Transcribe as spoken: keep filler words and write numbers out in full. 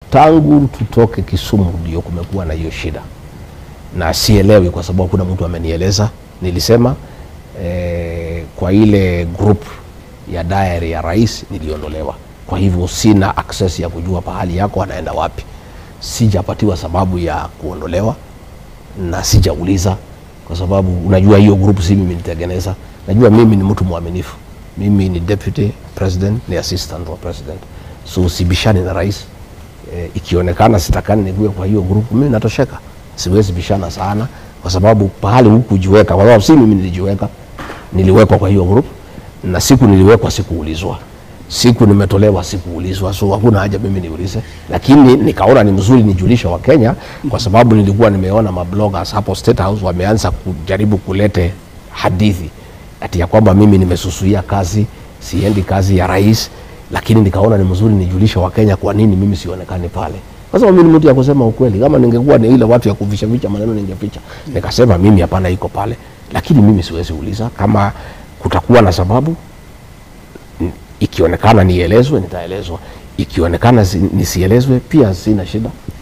Tangu tutoke Kisumu ndio kumekuwa na hiyo shida. Na sielewi kwa sababu kuna mtu amenieleza. Nilisema eh, kwa ile group ya diary ya rais niliondolewa. Kwa hivyo sina access ya kujua pahali yako anaenda wapi. Sijapatiwa sababu ya kuondolewa na sijauliza kwa sababu unajua hiyo group si mimi nitengeneza. Najua mimi ni mtu mwaminifu. Mimi ni deputy president, ni assistant wa president. So sibishani na rais. E, ikionekana sitakani niwe kwa hiyo group, mimi natosheka. Siwezi bishana sana kwa sababu pahali huku kujiweka, kwa sababu si mimi nilijiweka, niliwekwa kwa hiyo group na siku niliwekwa sikuulizwa. Siku nimetolewa sikuulizwa, so hakuna haja mimi niulize. Lakini nikaona ni mzuri nijulisha wa Kenya kwa sababu nilikuwa nimeona mabloggers hapo State House wameanza kujaribu kulete hadithi ati ya kwamba mimi nimesusuia kazi, siendi kazi ya rais, lakini nikaona ni mzuri nijulisha wa Kenya kwa nini mimi sionekani pale. Kwa sababu mimi ni mtu ya kusema ukweli. Kama ningekuwa ni ile watu ya kuficha ficha maneno ningeficha. Nikasema mimi hapana iko pale. Lakini mimi siwezi uliza kama kutakuwa na sababu. Ikionekana nielezwe nitaelezwa. Ikionekana nisielezwe pia sina shida.